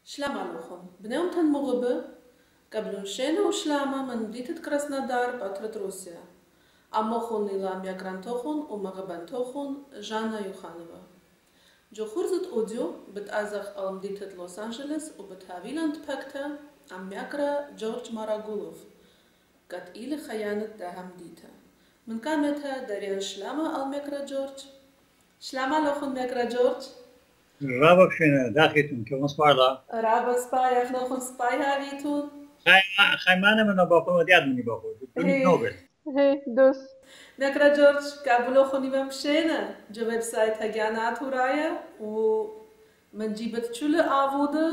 شلama lochon. Bneum tan mogbe, gablunshena u shlama man ditet Krasnodar, Patrat Russia. Амохон Илам Якрантохон у Магабантохон Жанна Юханова. Джохурзат Одио бит Азах Алмдитет Лос-Анджелес у бит Хавиланд Пакта Аммякра Джордж Марагулов. Кат Или Хаянат Дахамдита. من كامتها دارين شلامة المكرا جورج شلامة لوخن مكرا جورج رابك شنو داخلتون كم صبالا رابا سباي اخنوخن سباي هاويتون خيمانة من باخو ودياد مني باخو دوني نوبل هي دوس مكرا جورج كابلوخن بمشينا جو ويب سايت هجانات ورايا ومن جيبت شل آوودة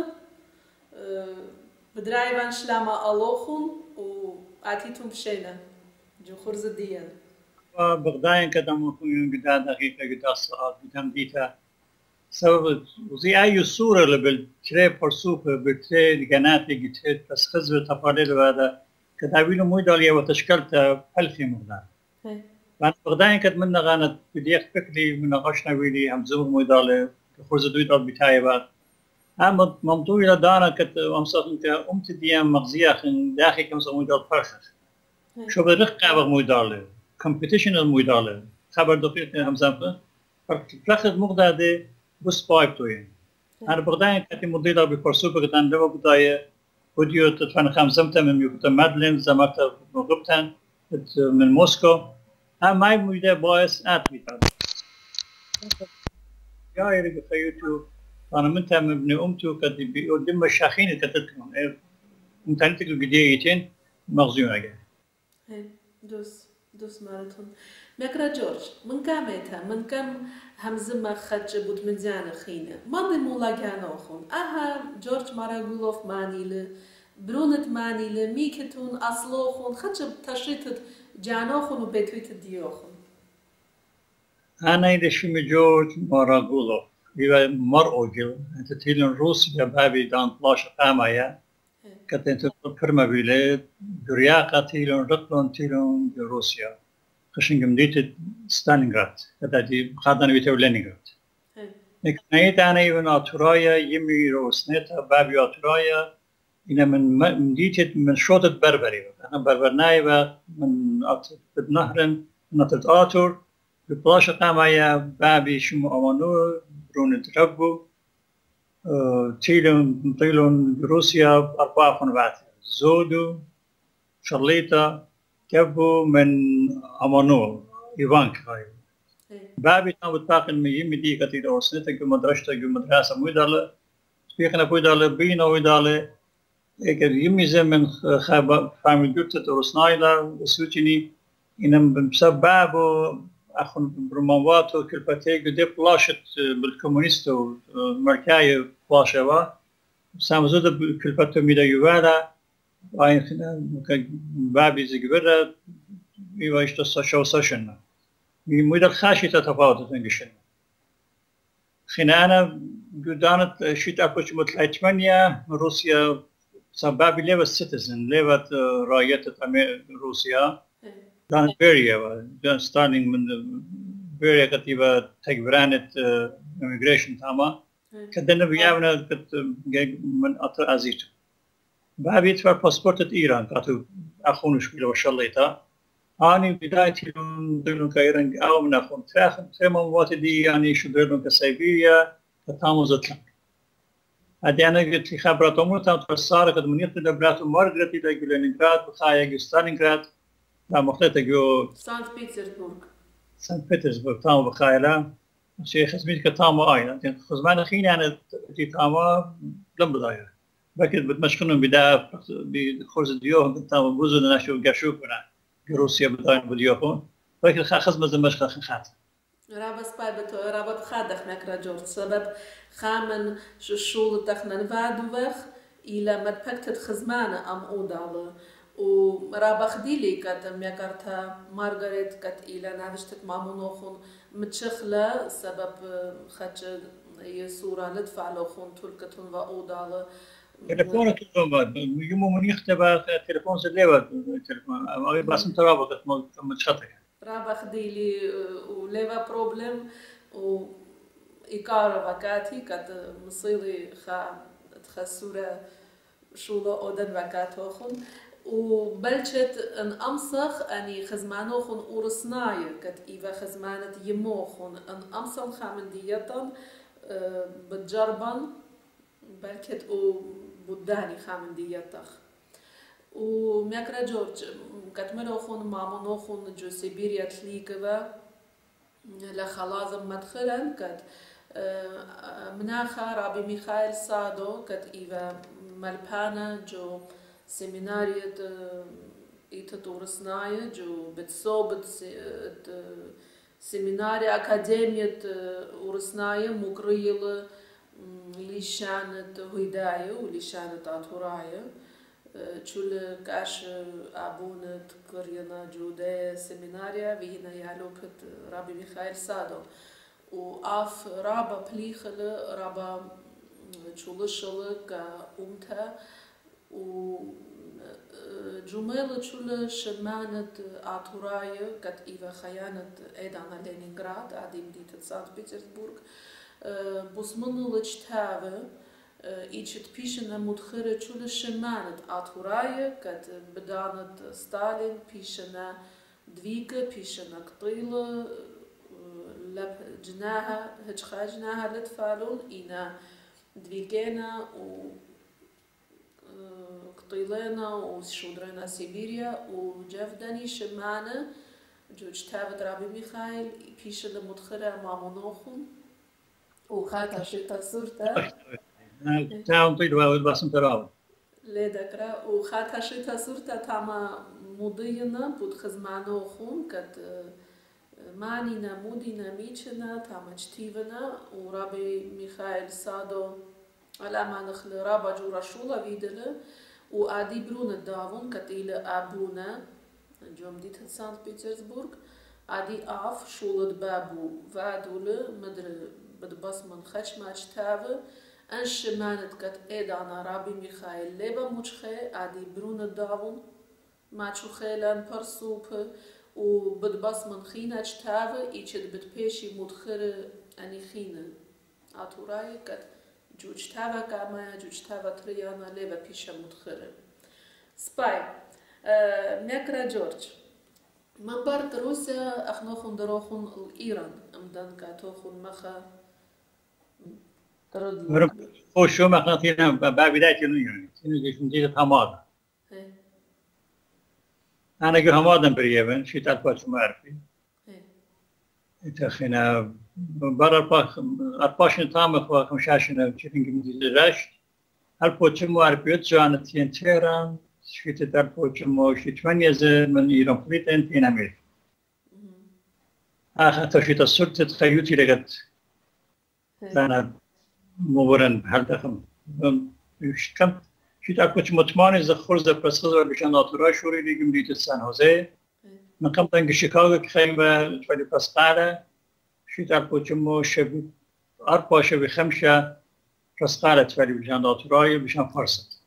بدرايفان شلامة ألوخن وآتيتون بشينا جو خرز الديان بغداين كدام يكون قدا دقيقة قدا ساعات قدام ديتا سبب وزي أي صورة اللي بالتري برسوف بالتري جناتي جتهد بس خزبة تفاعل هذا كداويله مويدالية وتشكلت ألفي مقدار. وأنا بغداين كد من غانت بديخ فكري من غشنا ويلي هم زمر مويدالية خرز دويدال بتاعي بعد. أما ممدوع إلى دانا كت أمسك أمت ديام مغزية خن داخل كم مويدال فرخ. شو بدرك قابل مويدالية. competition المويدالة خبر دقيق هم زنفه فرخت مقدار بس بايب توين أنا بغداين كاتي مديرة بفرسو بغدان لو بداية فيديو تتفن خمسمتها من يوكتا مادلين زمكتا مغبتان من موسكو ماي مويدة بايس بيتان يا يريد خيوتو أنا منتها مبني أمتو كاتي بيقدم الشاخين كتتكم متعنتك القديتين مغزيون أجا دوس مارتون مكرا جورج من كامتها من كم همزمة خدش بود مزيانة خينة ما دي مولا جانوخون جورج ماراغولوف مانيلة برونت مانيلة ميكتون أصلوخون خدش تشريت جانوخون وبيتويت ديوخون أنا إذا شمي جورج ماراغولوف يبقى مرأوجل أنت تيلن روسيا بابي دان بلاش قامايا كتنت فرما بيلاد درياقة تيلون رقلون تيلون روسيا خشن قمديت ستالينغراد كتاتي خاطنا بيتو لينينغراد نكنايت أنا يبن أطرايا يمي روسنتا بابي أطرايا إنا من مديت من شوطة بربري أنا بربرناي من أطر بنهرن من أطر آتور ببلاش قامايا بابي شمو أمانو برون تربو تيلون روسيا 4 خنوات زودو شرليطة كبو من أمانو إيفانك هاي بابي كان بتاقن من يمدي كتير أورسنتا جو مدرسة جو مدرسة مويدالة سبيخنا بويدالة بينا ويدالة إيكر يمي زمن خاب فامي جوتة أورسنايلا وسوتيني إنم بسبابو أخون برمانواتو كالباتيجو دي بلاشت بالكومونيستو مركاية بلاشوا سامزودة كالباتو ميدا يوالا وآين بابي زيقبرة يواجد الساشو ساشن ميدا الخاشي تتفاوت تنقشن خنانا قدانت شيت أكوش متلعتمانيا من روسيا سبابي ليوة سيتيزن ليوة راية روسيا دان بيريا دان ستارلينج من بيريا كتيبة تكبرانة immigration تاما كدنا بيعملنا كت من أطر أزيتو بابي تفر باسبورت إيران كاتو أخونش بيلو شليتا أنا بداية دلون كإيران أو من أخون ترى مواد دي يعني شو دلون كسيبيريا كتامو زتلك هذه أنا قلت لي خبرات عمره تام تفسر كده من يطلع براتو مارغريت إلى لينينغراد بخايا ستالينغراد لا مختلفة جو سانت بطرسبرغ تامو بخايلا شيء خزميت كتامو لكن خزمان خيني أنا تي تامو لم بداية بكت بتمشكلهم بداية بخرز ديوهم تامو بوزو ناشو قشوفنا روسيا بداية بديوهم لكن خزمة زمشق خنخات رابط بايبتو رابط خادخ مكرا جورج سبب خامن شول تخنن فادوخ إلى مدبكت خزمانة أم أودالو ورابخ ديلي كت ميكارتا مارغريت كت إلى نافشتت مامونوخون متشخلة سبب خدش يسورة ندفع لوخون تلكتون وأودالو تلفون تلفون يوم من يختبر تلفون زليوة تلفون بس انت رابط متشطح رابخ ديلي وليفا بروبلم وإيكار وكاتي كت مصيري خا تخسورة شولا أودن وقاتوخن وبلشت ان امسخ اني خزمانوخن اورسناي كت ايفا خزمانت يموخن ان امسخ خامن ديتن بتجربن بلكت او بوداني خامن ديتخ وميكرا جورج كتمروخن مامونوخن جو سيبيريا تليكوا لخلازم مدخلا كت مناخا رابي ميخائيل سادو كت ايفا ملبانا جو سيمينارية إتطورسناية جو بتصوبت سيمينارية أكاديمية ورسناية مقريلة ليشانة هيداية وليشانة أطوراية شول كاش أبونة كرينا جودة سيمينارية وهنا يالوبت رابي ميخائيل سادو وآف رابا بليخلة رابا شولشلة كأمتها و جملة شول شمانة أطوراية كت إيفا خيانة إيدانا لينينغراد عديم ديت سانت بيترسبورغ بوسمنو لجتاوة إيشت بيشنا مدخرة شول شمانة أطوراية كت بدانت ستالين بيشنا دويكة بيشنا قطيلة لب جناها هجخا جناها لتفالون إينا دويكينا و قطيلنا وشودرنا سيبيريا وجفدني شمانة جوج تابت رابي ميخائيل بيش المدخرة مامونوخن وخاتا شتا صورتا تاون طيل باسم تراوي لذكرى وخاتا شتا صورتا تاما مضينا بود خزمانوخن كت مانينا مودينا ميشنا تاما جتيفنا ورابي ميخائيل سادو على ما نخل رابا جورا شولا فيدله وآدي برون الداون كتيل أبونا جوم ديت سانت بيترسبورغ آدي آف شولد بابو وادول مدر بدباس من خش ماش تاوه انش مانت كت ايدانا رابي ميخائيل لبا مجخي آدي برون الداون ماچو خيلان برسوب وبدباس من خينا تاوه ايشد بتبيشي مدخر اني خينا آتوراي كت جوج تاوا كاما جوج تاوا تريانا ليبا بيشا مدخرة سباي ميكرا جورج من بارت روسيا اخنوخن دروخن الإيران امدان كاتوخن مخا مرم خوشو مخناطينا بابداية الإيران كنو جيش مدينة حمادا أنا جو حمادا بريبن شيت الباش معرفي تخينا برا الباشن تامخ وخمشاشنا تشيرينج مدينة رشت البوتشم معرفيت جانتين تيران شيت البوتشم شيت 8 من إيران فليتين تين أمريكا آخر شيت السلطة تخيوتي لقد أنا مورن هل دخم كم شيت البوتشم مطمئن زخور زبرسخ بشان ناتورا شوري ليجم ديت سان هوزي من قبل أن شيكاغو كخيمة تفادي بسقالة شيت البوتشم شبي 4 بسقالة تفادي بشان ناتوراي بشان فرصة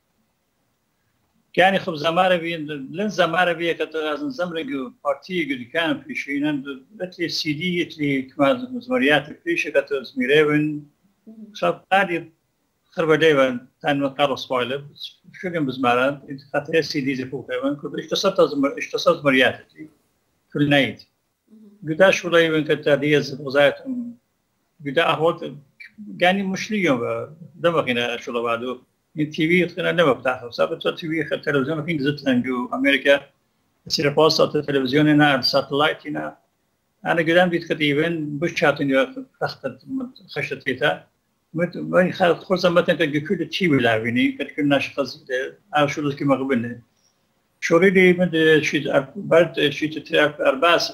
يعني خب زمانه بين لين زمانه بيه كتغازن زمرجو بارتي قد كان في شيء لتلي سي دي لتلي كمان مزمريات فيش كتزميرين خب قادي خرب ديوان تان كارلوس بايلر شو كان بزمارات خاطر سي دي زفوق ديوان كنت اشتصرت زمرياتي في النايت قدا شو ديوان كتاديز وزايت قدا أهوت يعني مش اليوم دمغنا شو بعده التي في أنا لما فتحه سابت التي في التلفزيون في نزلت لانجو أمريكا يصير باصة التلفزيون هنا الساتلايت هنا أنا قدام بيت كتيبين بشاتني خشت خشت فيها ما خلص مثلا كل التي في لاعبيني كنا شخص أو شو اللي كم قبلنا شو ريدي من شيء بعد شيء تعرف أرباس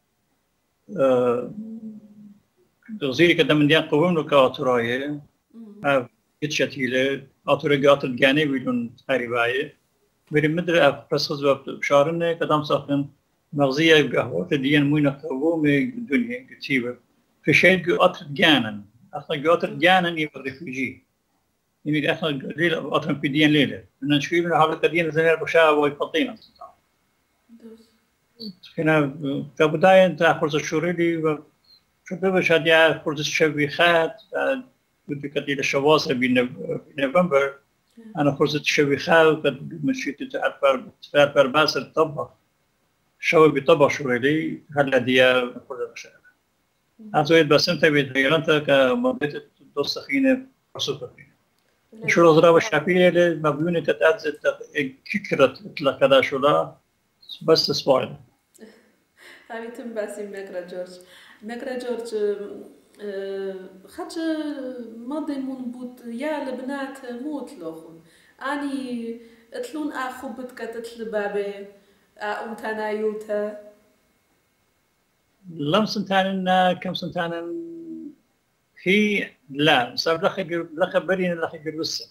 غزيري كده من ديان قوم وكاترايه يتشتيله أطرقات الجانب بدون تقريباية بريمدر أفرسخ بشارنا كدام ساخن مغزية قهوة الدين موينة قوم الدنيا كتيبة في شيء قطر جانا أصلا قطر جانا يبقى ريفوجي يعني أصلا ليلة قطر في دين ليلة من نشوف إنه حالة الدين زين بشاء ويفضينا هنا كبداية أنت فرصة شوريلي شو بيبقى شادية فرصة شبيخات بدي كتير الشواصة بنوفمبر أنا فرصة شوي خال قد مشيت تعرف باس الطبخ شوي بطبخ شوي لي هلا ديا فرصة شغلة أزويد بس أنت بتغيرنت كمضيت دوست خينة فرصة خينة شو الغرابة الشعبية اللي مبيونة تتأذى كيكرة تطلع كذا شو لا بس سبايل هاي تنباسي مكرا جورج خدش ماضي من بوت يا البنات موت لوخن اني اتلون اخو بتكتل بابي امتانا يوتا لم سنتان كم سنتان هي لا صار لخ برين لخ جربسه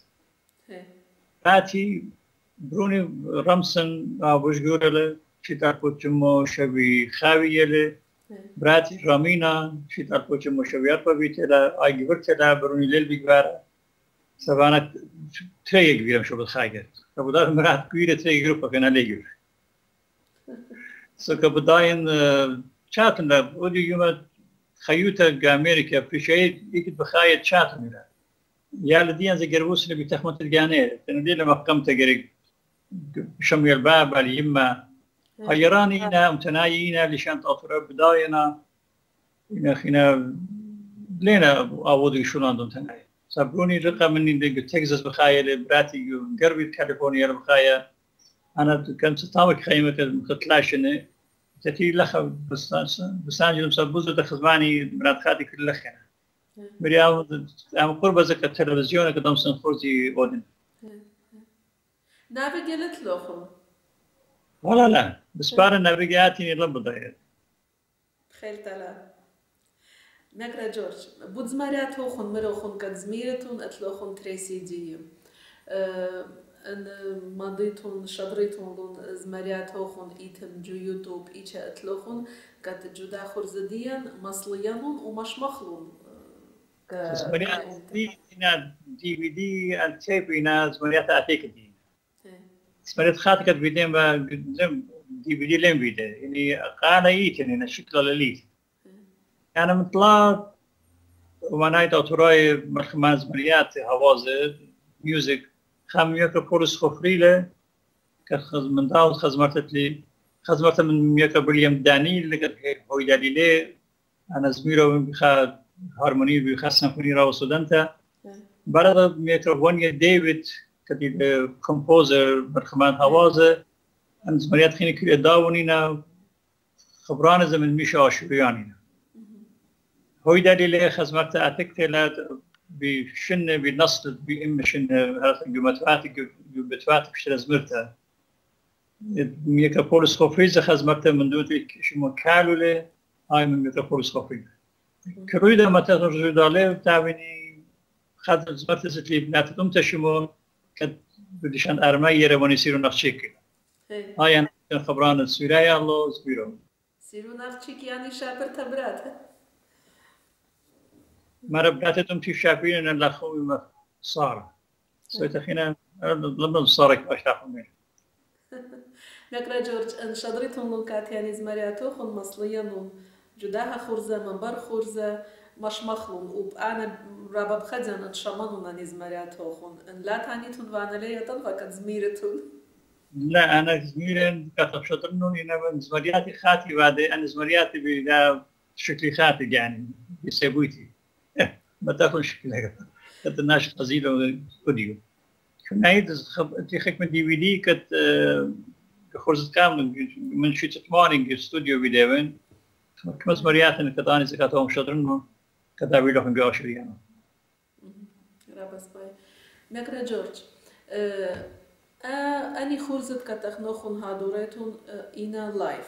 فاتي بروني رمسن ابوش جورله شتاك بوتشمو شبي خاويه براتي رامينا شتاك بوتشمو شبيات ببيتلا اي جبرتلا بروني ليل بيغارا سبانا تري كبيره شو بالخايجه فبدا مرات كبيره تري جروب كان عليه سو كبداين شاتنا ودي يوم خيوتا امريكا في شيء يكتب بخاية شاتنا يا لديان زي جربوس اللي بتخمت الجانير تنودي لما قمت جريج شمي الباب على يما غيراني هنا متنايينا لشان تطور بداينا هنا خينا لينا أودي شو عندهم تناي سابروني رقم مني تكساس بخاية براتي قربي كاليفورنيا بخاية أنا كنت طاوك خيمة مختلاشنة تأتي لخ بسانجل مسبوزة تخزماني مرات خاتي كل لخنا مريا أم قرب زك التلفزيون كدام سنخورتي أودن نافجلت لوخم ولا لا بس بار النافجاتي نلبط ضيق خيل تلا نقرأ جورج بود زماريات هوخن مروخن قد زميرتون أتلوخن تريسي دي ان ماضيتون شبريتون لون زماريات هوخن ايتن جو يوتيوب ايشا اتلوخن قد جدا خرزديا مصليان ومش مخلون زماريات دي هنا دي في دي التيب هنا زماريات اتيك دي زماريات خاطك فيديو ما دي في دي لين فيديو يعني قانا ايتن هنا شكل لليت انا مطلع ومنايت اوتوراي مرخمان زماريات هوازه ميوزك خام ياك بوليس خفريله كخدمت داو خدمت من ياك بوليام دانيل اللي هو دليله انا زميله بخا هارموني بخا سيمفوني راو سودانتا بعد ميكروفونيا ديفيد كدي كومبوزر برخمان هوازه ان زمريات خيني كل داونينا خبران زمن ميشا شريانينا هو دليله خدمت اتكتلات بشن بنصل بإمشن هذا جمتواتي بشتري زمرتها ميكا بوليس خفريزة خزمرتها من دوتي شمو كالولة هاي من ميكا بوليس خفريزة كرويدا ما ترجو داليه بتاعيني خد زمرتها ستلي بناتهم تشمو كد بديشان أرمي يرمون يصيروا نخشيك هاي أنا خبران السورايا الله سبيرو يصيروا نخشيك يعني شابر تبرات مرة بناتهم في شافين أن الأخوي ما صار سويت خينا لما صارك أشرح منه نقرأ جورج أن شدرتهم لوكات يعني زمرياتوخن مصليا جداها خرزة منبر خرزة مش مخلون وأنا رابا بخدنا نشمنون عن زمرياتوخن أن لا تانيتون وأنا ليه تنفق زميرتون لا أنا زميرين كتب شطرنون إنما زمرياتي خاتي بعد أنا زمرياتي بلا شكلي خاتي يعني بسيبويتي ما تاكل شكلها كنت الناس قزيلة أوديو كنا عيد أنت خدمة دي في دي كت خرزت كامل من شيء تمارين استوديو فيديوين كم زمريات إن كتاني زكاتهم شطرنهم كتابي لهم جاشريانا رابس باي نقرأ جورج أني خرزت كتخنوخن هادوريتون إنا لايف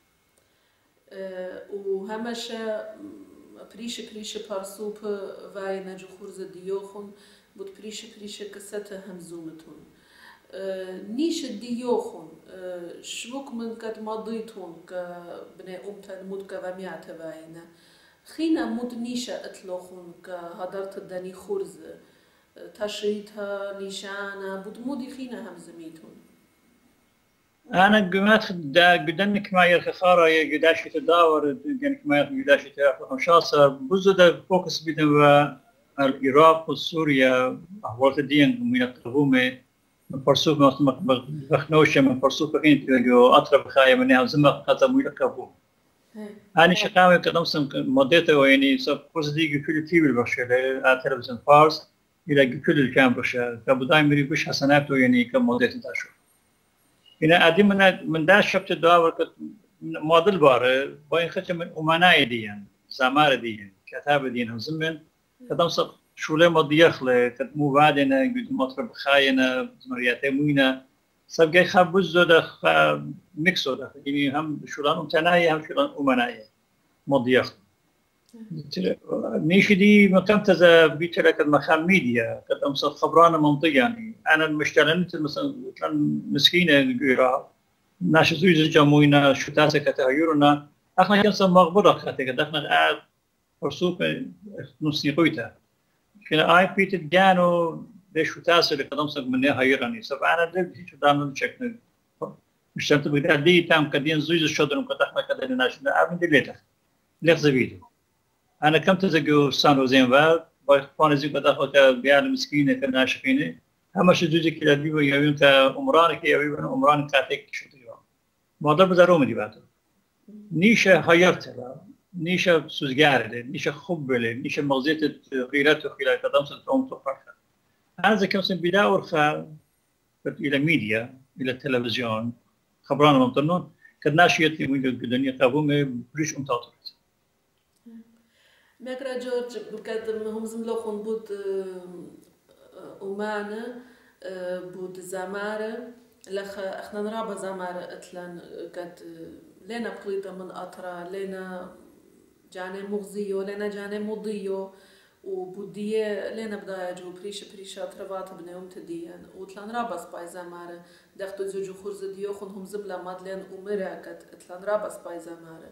وهمشة بريشة بارسوب واينا جو خرزة ديوخن بود بريشة كسته همزومتون نيش ديوخن شوك من قد مضيتون كبني أمتن مود كواميات واينا خينا مود نيشة اتلوخن كهدرت الداني خرزة تشريتها نيشانا بود مودي خينا همزميتون أنا قمت قدنك ما يرخصارا يقداشي تداور قدنك ما يقداشي تأخذ شاصة بزود فوكس بدن العراق وسوريا أحوالت دين من القومة من فرسوف ما بخنوشة من فرسوف بخين تلقوا أطرف خاية منها زمق قطع من القومة أنا شقاوي كدمسم مدته يعني سبوز دي كل تي بالبشرة على تلفزيون فارس إلى كل الكامبرشة كبداية مري بش حسناته يعني كمدته داشو هنا أدي من داش شفت الدواء موديل بار باين ختم من أمانة ديان زمار ديان كتاب ديان هم زمن كدمسم شوله مضيخ له كتمو بعدنا قد مطرب خاينة زمريات موينة سبقي خبز زود ميكس زود يعني هم شولان امتناعي هم شولان أمانة مضيخ نيش دي مقام تزا بيتلك المخام ميديا كدمسم خبرانة منطقة يعني أنا المشتغلت مثلا كان مسكينة جيرا ناش زوج جموينا شو تاسة كتغيرنا احنا كنسا مغبرة خاتك دخنا قاعد فرسوك نصني قويتها كنا اي بيت جانو ليش شو تاسة اللي قدمسك منها هيراني سبعنا دل شو دامن شكل مش شرط بقدر دي تام كدين زوج الشدرم كتحنا كدين ناش نعمل دليته ليخ زبيدو انا كم تزقو سانو زين بعد باي زي بدأت بيعلم مسكينة كناشفينه هم شو زوجي كلا بيبو يبين كأمرانك يبين أمرانك كاتك شو تيجوا ما ضرب زاروم دي بعده نيشة هيرتها نيشة سوزجارة نيشة خبلة نيشة مغزية غيرته خلال كدمسة توم تفرخة هذا كم سن بداور إلى ميديا إلى التلفزيون خبرنا منطنون كدناشية من الدنيا قابوم بريش تاطرت ماكرا جورج بقدم هم زملوخون بود أمانة بود زمارة لخ احنا نرابا زمارة اتلان قد لنا بقليطة من أطرا لنا جاني مغزيو لنا جاني مضيو وبودية لنا بداية جو بريشة أطروات بنيوم تديان وتلان رابا سباي زمارة داختو زوجو خرز ديوخن هم زملا مادلين أمرا قد اتلان رابا سباي زمارة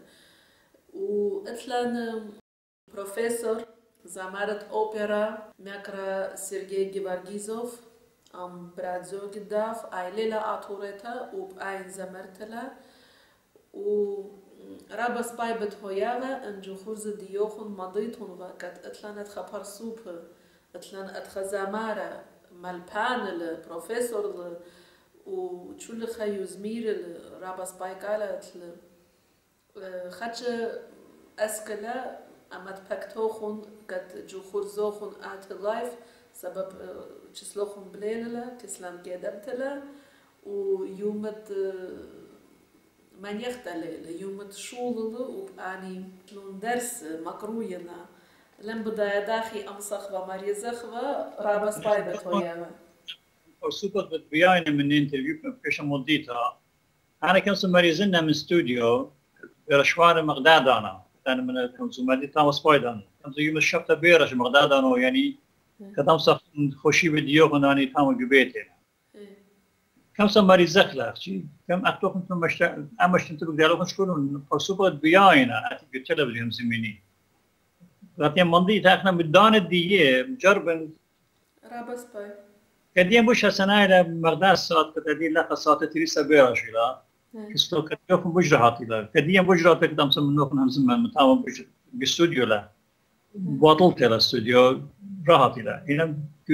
واتلان بروفيسور زمارة أوبرا ماكرا سيرجي جيفارجيزوف أم برادزو قداف أي ليلة أطورتها وبأين زمرتلا و رابا سباي بتهوياغا انجو خرز ديوخن مضيتون وقت اتلان اتخبر سوب اتلان اتخزامارة مالبان البروفيسور وشول خيو زمير رابا سباي قالت خدش اسكلا اما تبكتوخن قد جو خرزوخن ات لايف سبب تسلوخن بليلة تسلام قدمتلا ويومت من يختلل يومت شولل وباني لون درس مقروينا لم بداية داخي أمسخ ومريزخ ورابس بايبت وياها وصوبت بتبيعنا من انترفيو بكش مديتها أنا كنت مريزنا من استوديو برشوار مغداد أنا من الكونسوماتي تامس بايدان كنت يوم الشفت بيرش مغداد أنا يعني كتامسخ خوشي بديو هناني تام جبيتي كم سماري زخلة شيء كم أتوقع أنتم مش أنتم بقدروا تشكرون فرصوبة بياينا أتبي التلفزيون زميني لكن مندي تأخنا مدان الدية مجربن رابس باي كديم بوش هالسنة إلى مغداد ساعات كتدي لها ساعات تريسا بيرا شيلا كستو كتيوكم بجرهاتي لا كديم بجرهاتي كدام سمنوكم هم زمان متعاون بالاستوديو لا بطلت لا استوديو راحتي لا هنا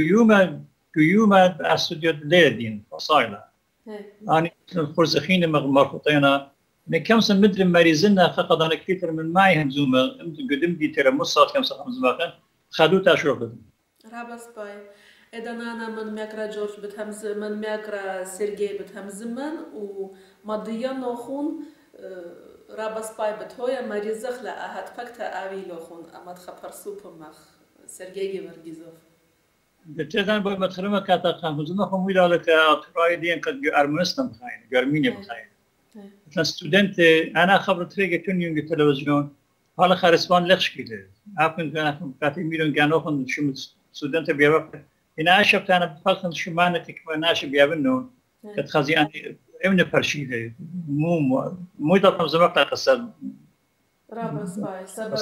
كيوم استوديو ليدين فصايلة أنا الخرزخين مرخوطينا كم سنة مدري مريزنا فقط أنا كثير من معي هم زوما قدم دي ترى مصات كم سنة زمان خدوا تشرف رابس باي إذا أنا من ماكرا جورج بتهمز من ماكرا سيرجي بتهمزمن ومضيا نوخون رابس باي بتهويا مريزخ لا أهات فكتا أوي لوخون أما تخبر سوبر مخ سيرجي جيفارجيزوف بتجدان باي متخرمة كاتا خامزنا خمويلا لك أطراي دين قد أرمنستان بخاين جرمينيا بخاين مثلا ستودنت أنا خبرت ريجا تونيون التلفزيون هلا خارسبان لخش كده عارفين كان كاتي ميلون كانوا شو ستودنت بيابا هنا أشوف أنا بفكر شو معنى كمان أشوف بيابنون كتخزي أنا إمن برشيدة مو يضرب زمان قصة رابس باي سبب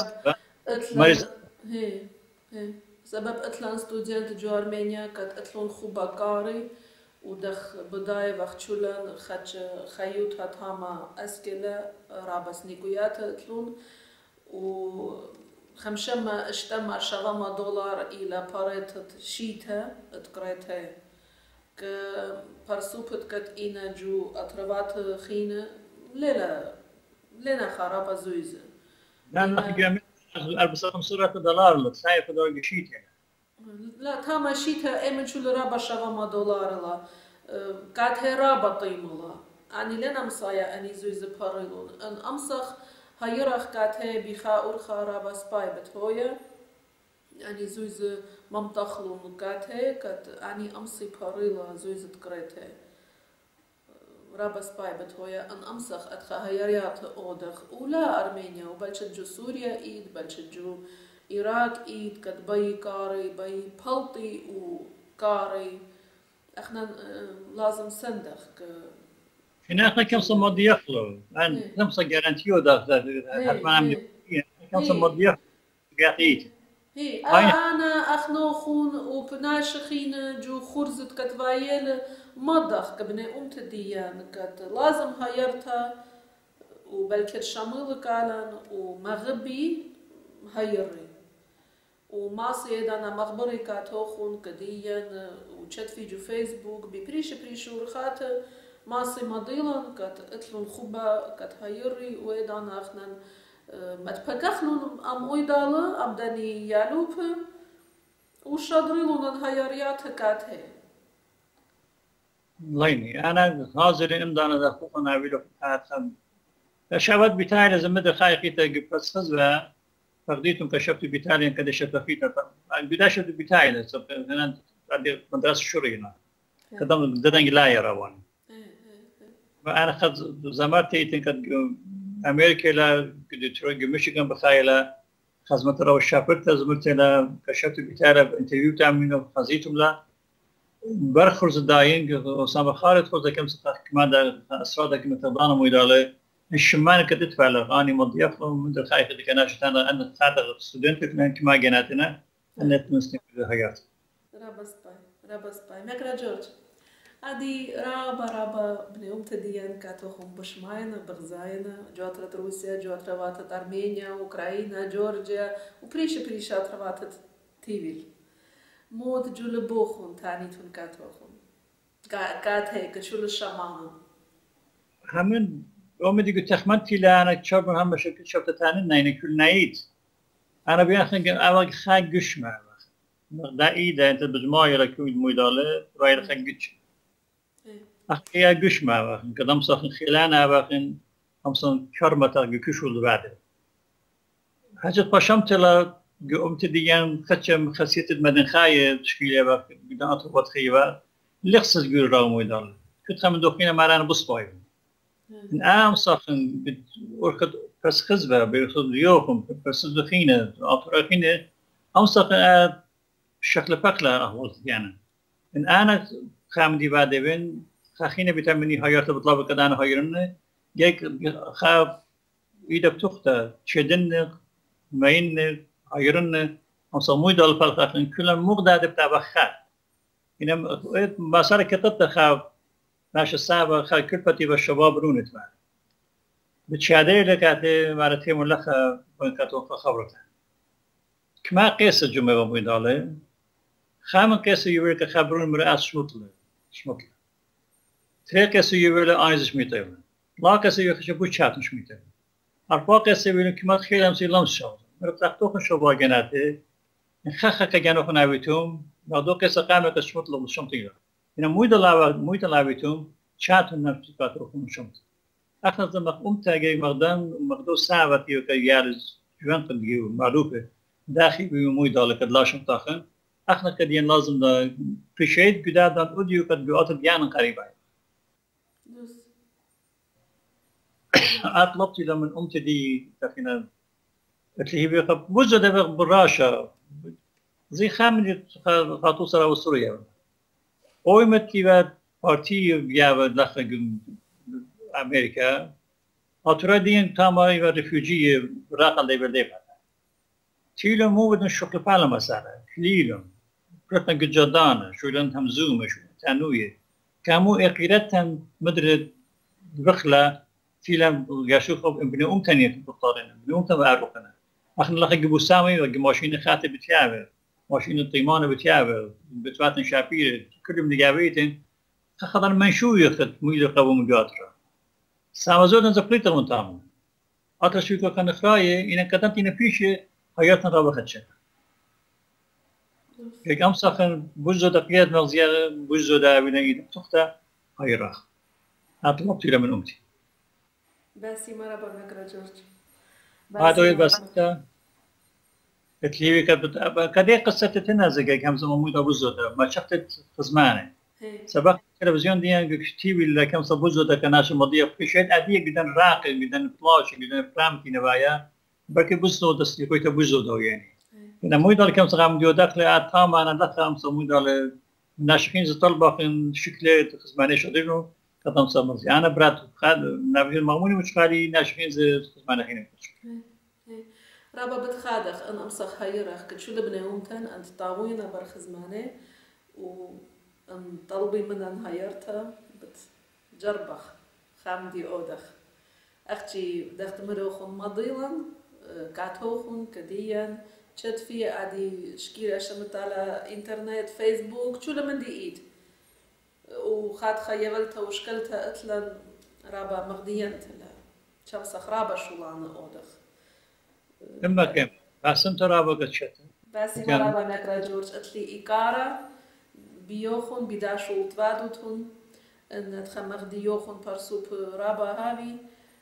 هي سبب أتلان ستودنت جو أرمينيا كت أتلون خوبا قاري ودخ بداية وقت شولن خدش خيوط هتهما أسكيلة رابس نيكويات أتلون و خمشة اشتمر شغما دولار إلى باريت شيتا اتقريتها ك برسوبت كت إنا جو أطربات خينة لنا خرابة زويزة لأن أخي ألبسهم صورة دولار لتسايف دولار شيتا لا تاما شيتا إمن شو لرابا شغما دولار لا قد هي رابا قيمة لا يعني لنا مصايا أني زويزة باريلون أن أمسخ هيرخ قد هي بخاور خرابة سباي بتهويا يعني زويزة ممتخلون قد هي قد يعني أمسي باريلا زويزة تقريتها رابا سباي بتهويا أن أمسخ أدخا هيريات أودخ ولا أرمينيا وبلشت جو سوريا إيد بلشت جو إيراق إيد قد بي كاري بي بلطي وكاري احنا لازم صندخ هنا كم صمد يخلو أنا كم صجرانتيو ده حتما عم كم صمد يخلو قاعد هي أنا أخنوخون وبناشخين جو خرزت كتوايل مضخ كبني أمت ديان كت لازم هيرتها وبلكت شامل كالن ومغبي هيري وما سيدنا مخبري كاتوخون كديان وشت في جو فيسبوك ببريش ورخات ما سي مضيلن كت اتلون خبا كت هيري ويدانا اخنن متبقخلون ام اويدالا ام داني يالوب وشادريلون الهياريات كات هي ليني أنا حاضر إمدانا ذا خوفنا ويلو حاتم شابت بتاعي لازم مدر خايقيتا بس خزبها فقديتم كشفت بتاعي كده شفافيتا البداية شفت بتاعي لسه أنا عندي مدرسة شرينا كدام ددنج لا يراون وأنا خد زمان تيتن كد أمريكا لا ديترويت ميشيغان بخايلة خدمت رو شافرت زمرت لا كشفت بتاعي انترفيو تعملوا خزيتم لا برخورز داين وسام خالد خود كم سقط كمان ده أسرار كم تبانا مويداله الشمان كدت فعلا أنا مضيف من الخايف اللي كنا شتانا أن تعتقد ستودنت كما جناتنا أن تمسك حياة رابس باي مكرا جورج هذه رابا بنيوم تدين كاتوهم بشماينا بغزاينا جواترة روسيا جواترة واتت أرمينيا أوكراينا جورجيا وبريشة ترواتت تيفيل مود جول بوخون تانيتون كاتوهم قات هيك شو الشمانة همين أمي قلت تخمنتي لا أنا شوف هم شكل شفت تاني ناين كل نايت أنا بياخذ أول خاق قش معه دا إيدا أنت بجماعة ركود ميدالة رايد خاق قش أخي يا قش معه قدام صاخن خلانة باخن همصن كرمة قش ولا بعده حاجة باشمت لا قمت ديان ختم خاصية المدن خاية تشكيلة باخن بدنا أطلبات خيبة لخص تقول راو ميدالة كنت خمن دوخينا معنا بصبايم الآن صاخن وركض بس خزبة بيرصد اليوم بس دخينة أطرافينه أم صاخن شكل بقلة أهوز يعني الآن خامدي بعد بين خاخينة بتعملني هايرت بطلب كده أنا هايرنه جاك خاب إذا بتخته شدنه ماين هايرنه أم صمود الفلخاخن كلهم مقدار بتاع خا إنما ما صار كتبت خاب ناش الصعبة خا كلفتي بالشباب رونت معه بتشادي لك أتى مرتين ملخا بنكتون خبرته كما قيس الجمعة بميدالة خام قيس يورك خبرون مرأس شمطلة ترى قيس يورك آيز شميته لا قيس يورك شبو شات شميته أربعة قيس يورك كما خيلهم سيلام شاو مرتاحتوخن شباب جناته خخ كجانو خناويتهم بعدو قيس قامة شمطلة بالشمطية إن مويد لعبتهم شاتهم نفس كاتروخن شمط أخذ زمق تاجي مقدم ساعة يارز جوان قديو معروفة داخل بمويد على كدلا شمطاخن أخذ كدين لازم دا appreciate جداد دان أوديو كد جوات ديان قريبة أطلبت لمن دي تخينا اللي هي بيخب وجد براشة زي خامل خاطو سرا وسوريا اویمت که بعد پارتی بیا داخل امریکا اترا دین تمامی و رفیجی راقل دیبل تیلو مو بدن شغل فعل مسألة كليلهم برتنا جدانا شولن هم زوم شو تانويه كامو اقيرتهم مدرد بخلا تيلم يشوفوا ابن تانية بالطارين ابن تانية بعرقنا اخن لقى جبوسامي وماشين خاتم بتيابر ماشين طيمان بتيابر بتواتن شابير كلهم نجابيتن خطر منشو يخد ميل قوم جاترا سامزودن زبليت المنتام أترشيكو كان خراية إن كتمت إن فيش حياتنا رابخة هيك أمسخن بوزو دقيقة مغزية بوزو دا بنا إيد تختا هاي راح هاتو مبتيلة من أمتي باسي مرحبا مكرا جورج هاتو بس تليوي كدي قصة تنازق كم زمان مودا بوزو دا ما شفتت خزمانة سبق التلفزيون ديان كتيبي اللي كم صبوزو دا كناش مضيق في شيء عادية جدا راقي جدا فلاش جدا فلام في نبايا بركي بوزو دستي كويتا بوزو دا يعني إذا مودا كم صغام ديو داخل أطعم أنا دخل مودا الناشخين زطلبا خن شكله خزمانة شدينو كتم صمزي أنا برات خد نبي الماموني مش خالي ناشخين خزمانة خيني رابا بتخادخ أنا أمسخ هيرخ كتشو لبنهم تن أنت طاوينا برخزمانة وأن طلبي من أن هيرتها بتجربخ خامدي أودخ أختي دخت مروخن مضيلا كاتوخن كديا شد في عادي شكيرة شمت على إنترنت فيسبوك شو لمن دي إيد وخاد خيبلتها وشكلتها أتلا رابا مغدينتها شمسخ رابا شولانة أودخ إما كم باسم ترابا قد شتا باسي مرابا نكرا جورج أتلي إيكارا بيوخن بداشو تبادوتون أن تخمغ ديوخن برسوب رابا هاوي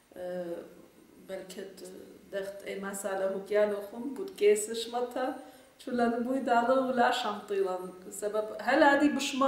بلكت دخت أي مسألة هكيالوخن بود كيسش متى شولان بوي دالو ولا شمطيلان سبب هل هادي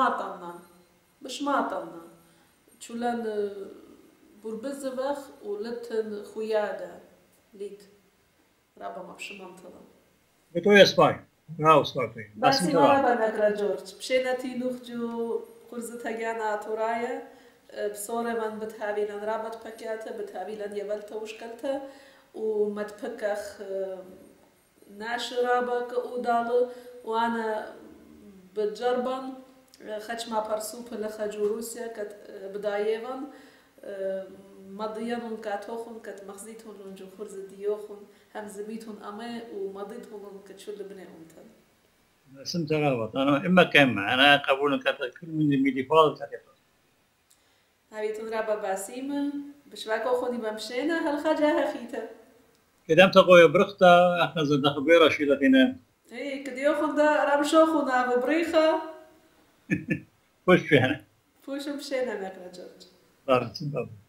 بشماطنا شولان بربزبخ ولتن خيادة ليت رابا ما بشمانطلا بتوي اسباي راو سباي باسي مرابا نكرا جورج بشينا تيلوخ جو خرزتها جانا تورايا بصورة من بتهابيلان رابط بكياتا بتهابيلان يبلتا وشكلتا ومتبكخ ناش رابا كأودالو وانا بتجربن خدش ما برسوب لخجو روسيا كت بدايفن مضيانون كاتوخون كت مخزيتون لنجو خرز ديوخون هم زميتون أما ومضيتون كتشو لبناهم تن اسم ترابط أنا إما كم أنا قبول كت كل من الميديفال كتير هايتون رابا باسيم بشواكو خوني بمشينا هالخجاها خيتا كدام تقوي برختا احنا زد خبيرة شيلتنا ايه كديوخون دا رابشوخونا ببريخة وش فيها فوش مشينا ماكنا جورج صارت سبب